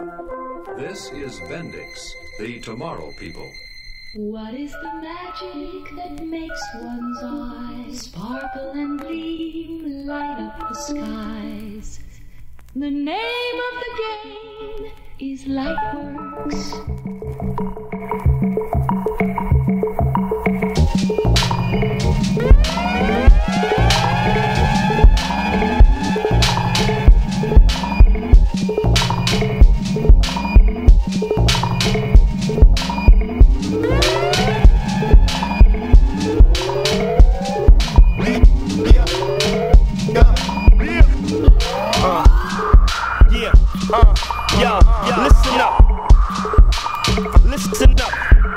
This is Bendix, the Tomorrow People. What is the magic that makes one's eyes sparkle and gleam, light up the skies? The name of the game is Lightworks. Listen up. Listen up.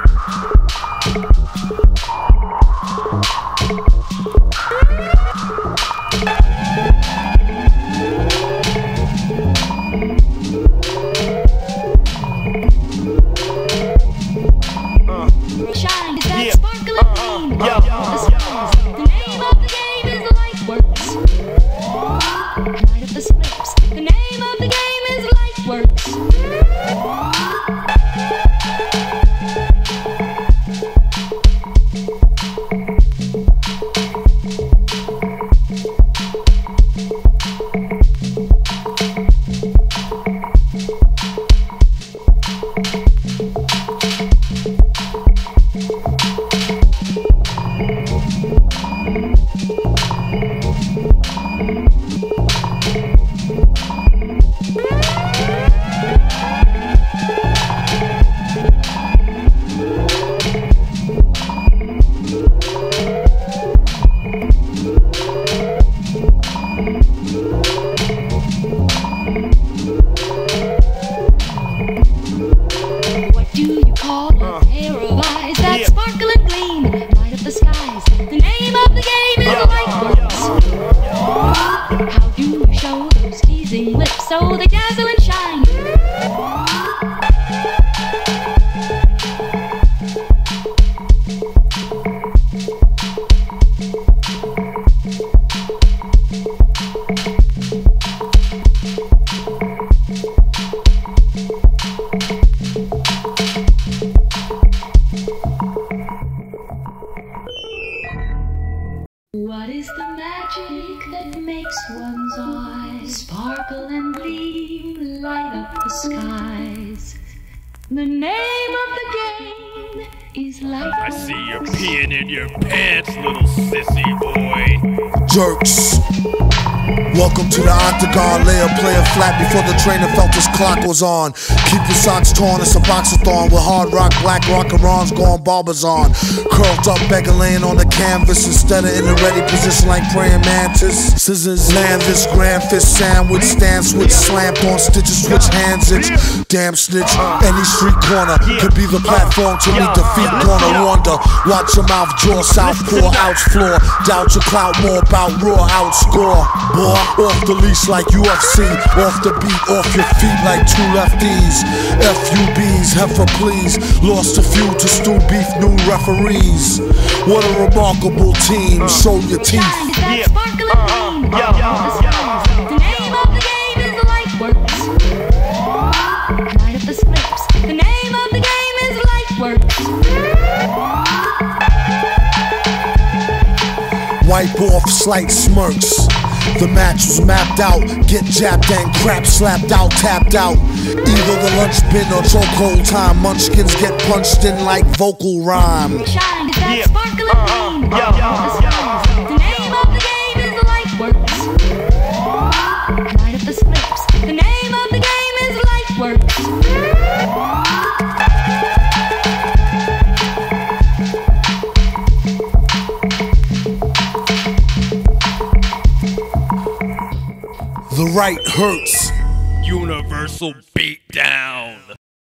Shine is that sparkling gleam. The stars. The name of the game is Lightworks. Light up the slips. The name of the game is Lightworks. What do you call a pair of eyes that sparkle and gleam, light up the skies? The name of the game is Lightworks. How do you show those teasing lips so they dazzle and shine? What is the magic that makes one's eyes sparkle and gleam, light up the skies? The name of the game is Lightworks. I see you peeing in your pants, little sissy boy. Jerks. Welcome to the octagon, lay a player flat before the trainer felt his clock was on. Keep your socks torn, it's a boxathon with hard rock, black rockerons going barbers on. Curled up, beggar laying on the canvas instead of in the ready position like praying mantis. Scissors land this grand fist sandwich, stand switch, slammed on stitches, switch hands itch. Damn snitch, any street corner could be the platform to meet defeat. Gonna wonder, watch your mouth draw, southpaw, ouch floor. Doubt your clout more about raw outscore. Boy, off the leash like UFC, off the beat, off your feet like two lefties. FUBs, heifer please, lost a few to stew beef, new referees. What a remarkable team, show your teeth. The name of the game is Lightworks. Light up the slips. The name of the game is Lightworks. Wipe off slight smirks. The match was mapped out, get jabbed and crap slapped out, tapped out. Either the lunch bin or chokehold time. Munchkins get punched in like vocal rhyme. Shine is that sparkling gleam. The stars. The name of the game is Lightworks. Light up the slips. The name of the game is Lightworks. The right hurts. Universal beatdown.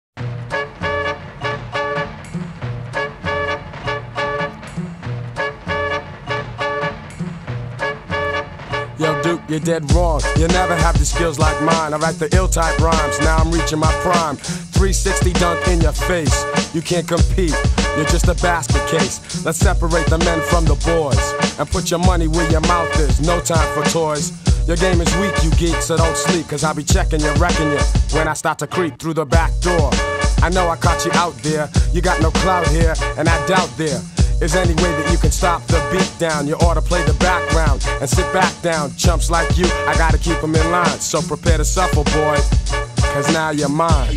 Yo, Duke, you're dead wrong. You'll never have the skills like mine. I write the ill type rhymes. Now I'm reaching my prime. 360 dunk in your face. You can't compete. You're just a basket case. Let's separate the men from the boys and put your money where your mouth is. No time for toys. Your game is weak, you geek, so don't sleep, cause I'll be checking you, wrecking you when I start to creep through the back door. I know I caught you out there, you got no clout here, and I doubt there is any way that you can stop the beat down. You ought to play the background and sit back down. Chumps like you, I gotta keep them in line, so prepare to suffer, boy, cause now you're mine.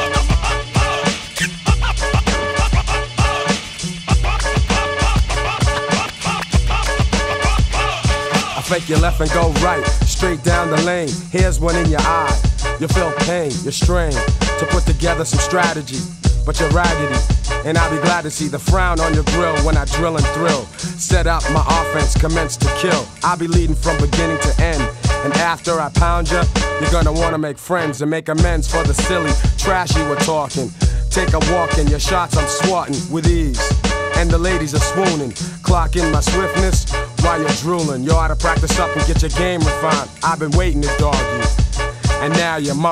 Fake your left and go right, straight down the lane. Here's one in your eye. You feel pain, you're strained to put together some strategy, but you're raggedy, and I'll be glad to see the frown on your grill when I drill and thrill. Set up my offense, commence to kill. I'll be leading from beginning to end, and after I pound you, you're gonna wanna make friends and make amends for the silly trash you were talking. Take a walk and your shots I'm swatting with ease, and the ladies are swooning. Clock in my swiftness while you're drooling. You ought to practice up and get your game refined. I've been waiting to dog you, and now you're mine.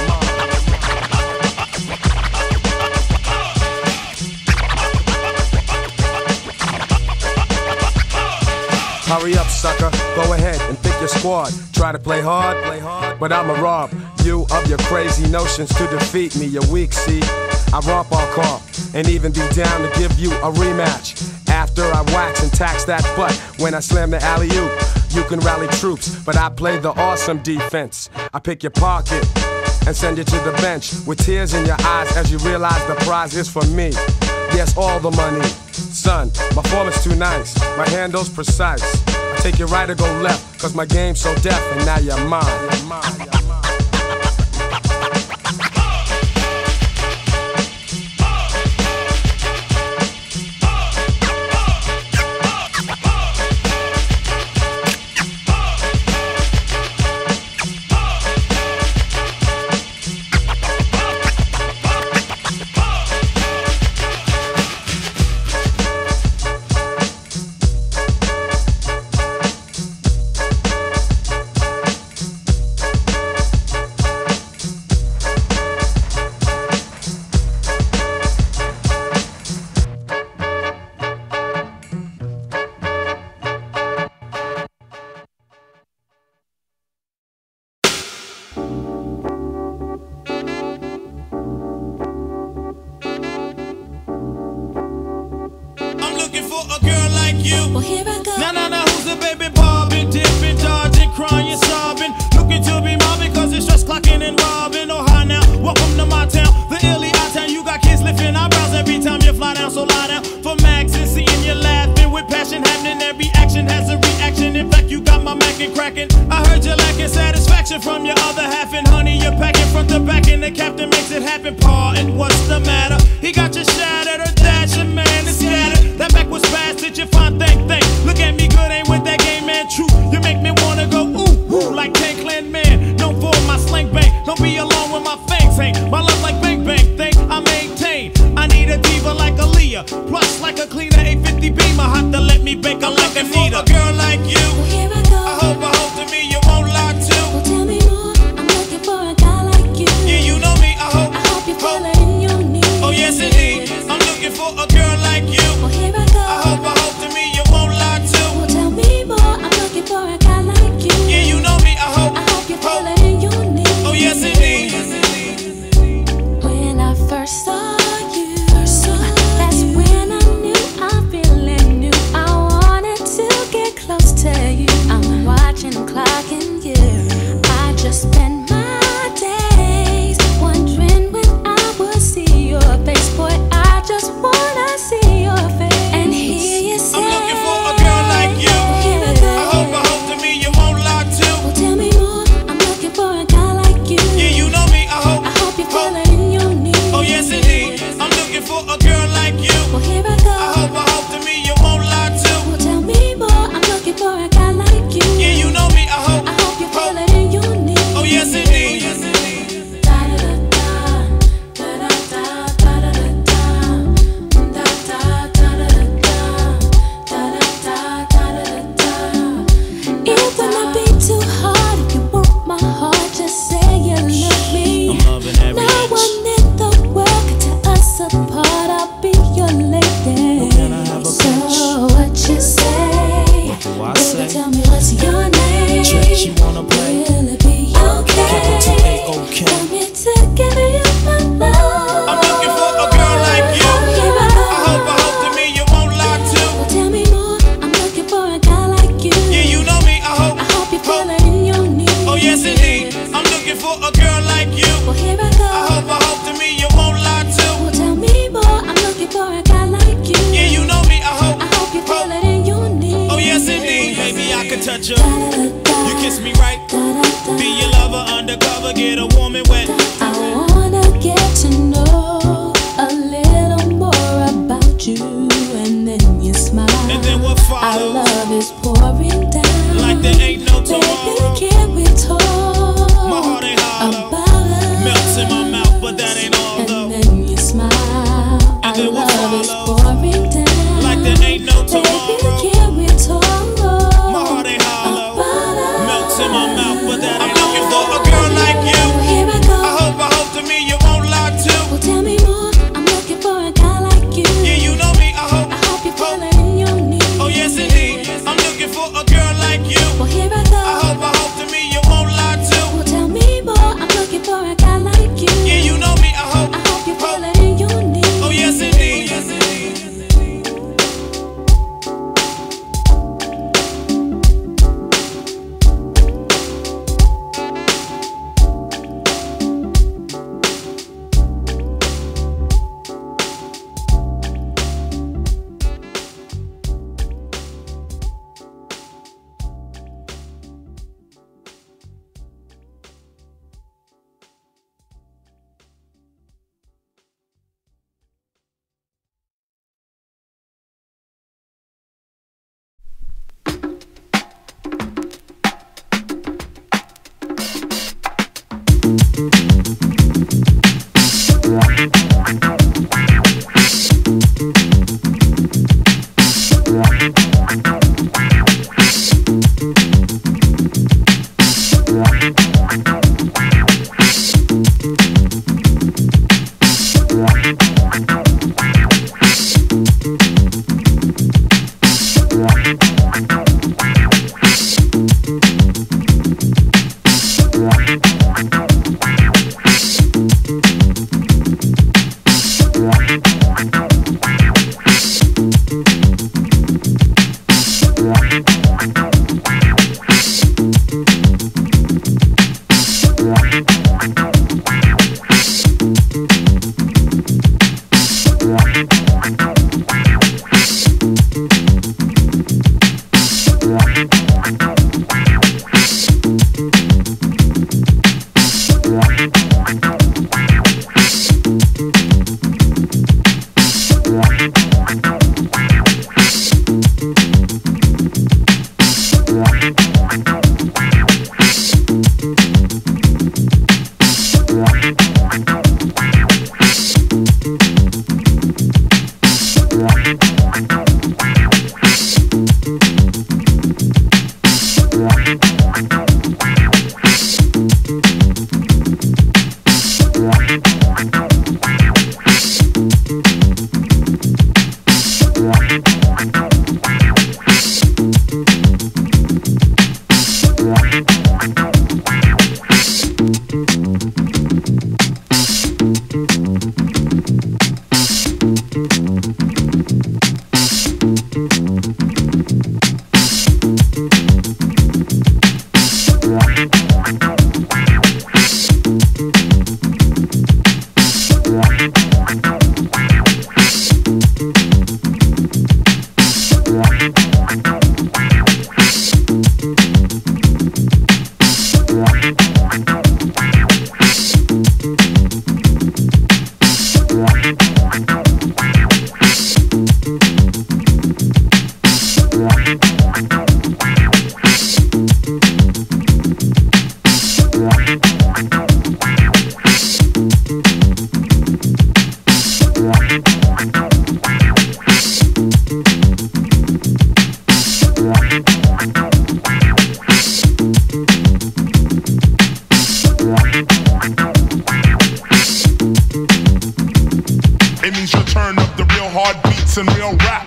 Hurry up, sucker, go ahead and pick your squad. Try to play hard, but I'ma rob you of your crazy notions to defeat me. You're weak, see? I romp all car and even be down to give you a rematch. After I wax and tax that butt, when I slam the alley-oop, you can rally troops, but I play the awesome defense. I pick your pocket and send you to the bench with tears in your eyes as you realize the prize is for me. Yes, all the money. Son, my form is too nice, my handle's precise. I take you right or go left, cause my game's so deaf, and now you're mine. You're mine. Close to heartbeats and real rap.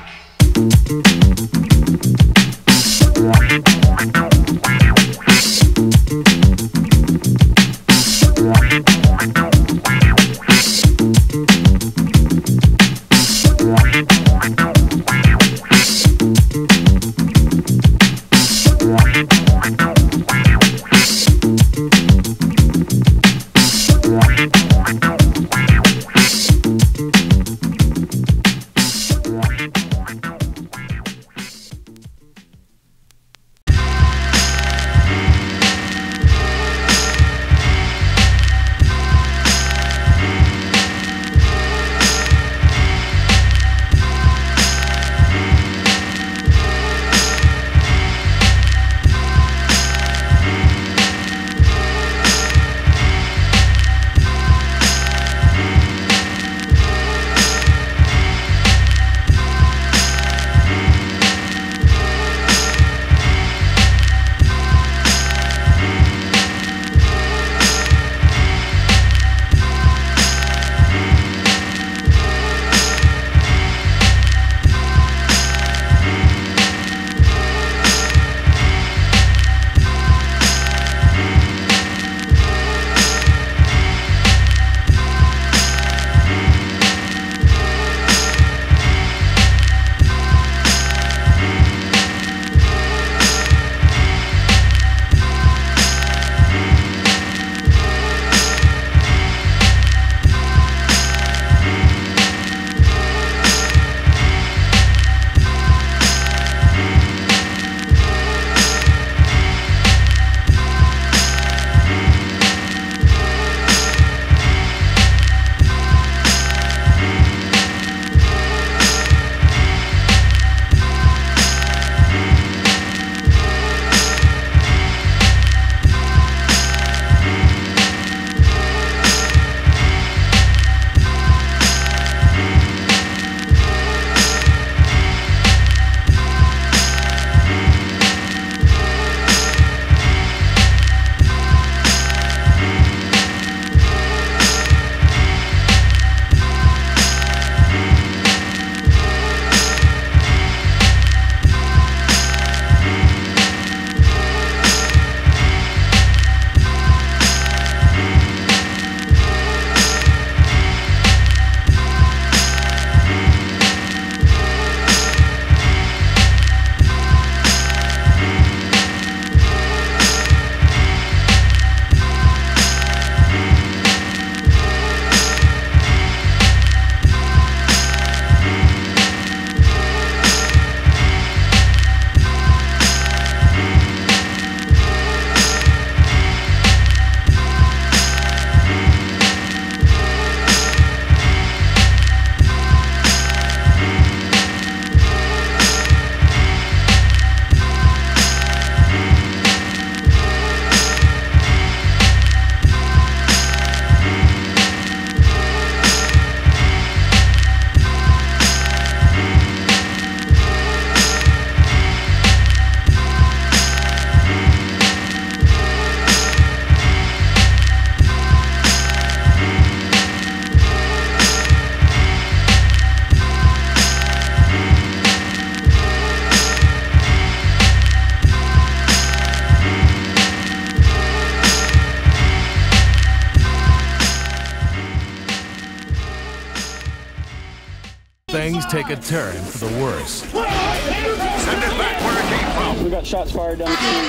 Things take a turn for the worse. Send it back where it came from. We got shots fired down the street.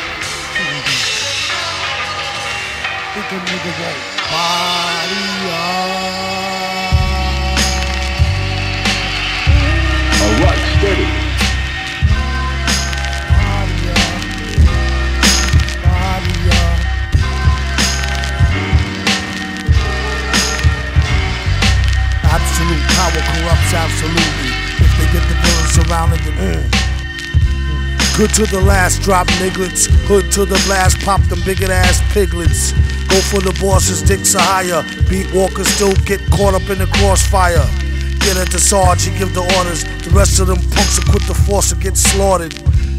Think a nigga won't body up. All right, steady. Absolute power corrupts absolutely. If they get the villain surrounded them. Good to the last, drop nigglets. Hood to the blast, pop them bigot ass piglets. Go for the bosses, dicks are higher. Beat walkers still get caught up in the crossfire. Get at the sarge, he give the orders. The rest of them punks will quit the force or get slaughtered.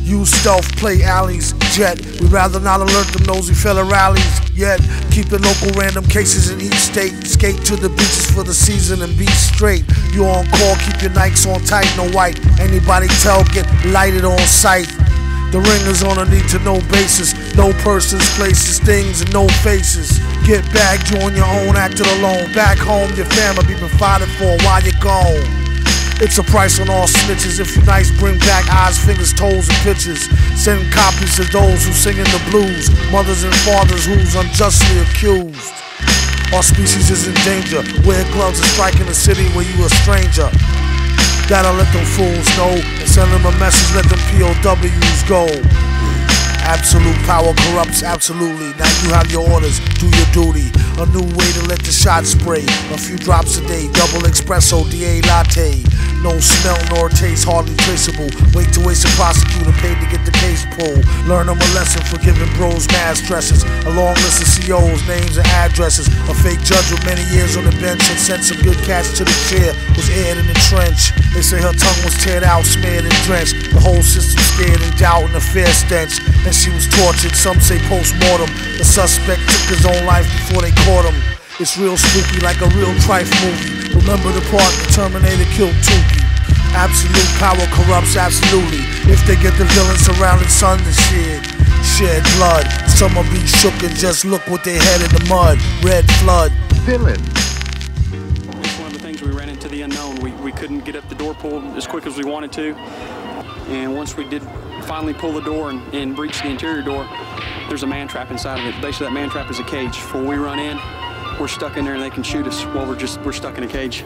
Use stealth, play alleys, jet. We'd rather not alert them nosy fella rallies yet. Keep the local random cases in each state. Skate to the beaches for the season and be straight. You on call, keep your Nikes on tight, no white. Anybody tell, get lighted on sight. The ringers on a need-to-know basis. No persons, places, things, and no faces. Get back, you on your own, acting alone. Back home, your family be provided for while you're gone. It's a price on all snitches. If you're nice, bring back eyes, fingers, toes, and pictures. Send copies to those who singing the blues. Mothers and fathers who's unjustly accused. Our species is in danger. Wear gloves and strike in a city where you a stranger. Gotta let them fools know and send them a message, let them POWs go. Absolute power corrupts absolutely. Now you have your orders, do your duty. A new way to let the shot spray. A few drops a day, double espresso, DA latte. No smell nor taste, hardly traceable. Wait to waste a prosecutor paid to get the case pulled. Learn them a lesson for giving bros mass stresses. A long list of COs, names and addresses. A fake judge with many years on the bench and sent some good cats to the chair. Was aired in the trench. They say her tongue was teared out, smeared and drenched. The whole system scared and doubt and a fair stench. And she was tortured, some say post-mortem. The suspect took his own life before they caught him. It's real spooky like a real trife movie. Remember the part the Terminator killed Tukey. Absolute power corrupts absolutely. If they get the villain surrounded sun to shed blood. Some will be shook and just look with their head in the mud. Red flood. Villain. It's one of the things we ran into the unknown. We couldn't get up the door pull as quick as we wanted to. And once we did finally pull the door and breach the interior door, there's a man trap inside of it. Basically that man trap is a cage. When we run in, we're stuck in there and they can shoot us while we're stuck in a cage.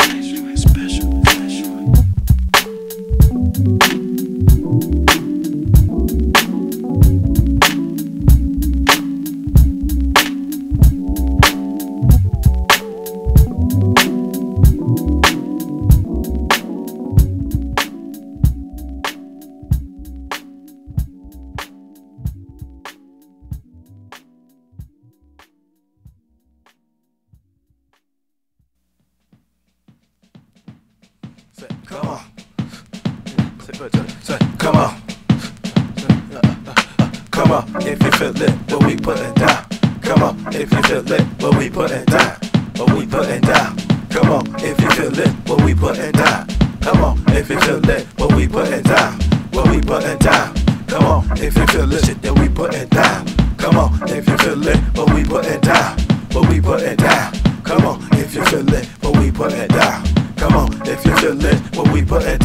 Come on. Come on. Come on, if you feel it, what we putting down. Come on, if you feel it, what we putting down. What we putting down. Come on, if you feel it, what we putting down. Come on, if you feel it, what we putting down. What we putting down. Come on, if you feel it, shit that we putting down. Come on, if you feel it, what we putting down. What we putting down. Come on, if you feel it, what we putting down. Come on, if you feel it, what we putting